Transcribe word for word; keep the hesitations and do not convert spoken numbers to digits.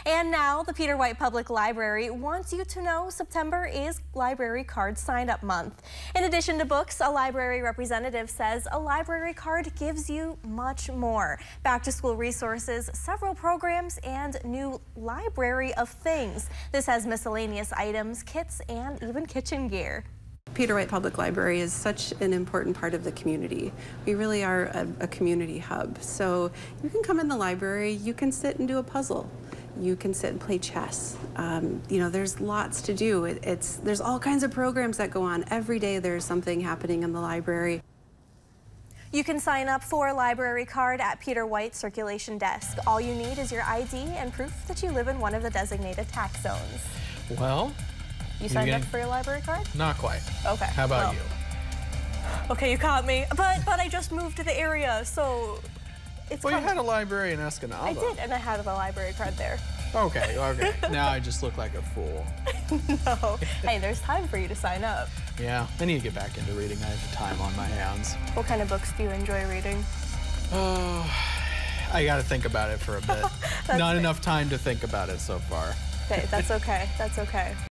And now the Peter White Public Library wants you to know September is Library Card Sign-Up Month. In addition to books, a library representative says a library card gives you much more. Back-to-school resources, several programs, and new library of things. This has miscellaneous items, kits, and even kitchen gear. Peter White Public Library is such an important part of the community. We really are a, a community hub. So you can come in the library, you can sit and do a puzzle. You can sit and play chess. Um, you know, there's lots to do. It, it's, there's all kinds of programs that go on. Every day there's something happening in the library. You can sign up for a library card at Peter White's circulation desk. All you need is your I D and proof that you live in one of the designated tax zones. Well, You signed getting... up for your library card? Not quite. Okay. How about well. you? Okay, you caught me. But but I just moved to the area, so it's Well, coming. you had a library in Escanaba. I did, and I had a library card there. Okay, okay. Now I just look like a fool. No. Hey, there's time for you to sign up. Yeah, I need to get back into reading. I have time on my hands. What kind of books do you enjoy reading? Oh, I got to think about it for a bit. Not fair. enough time to think about it so far. Okay, that's okay. That's okay.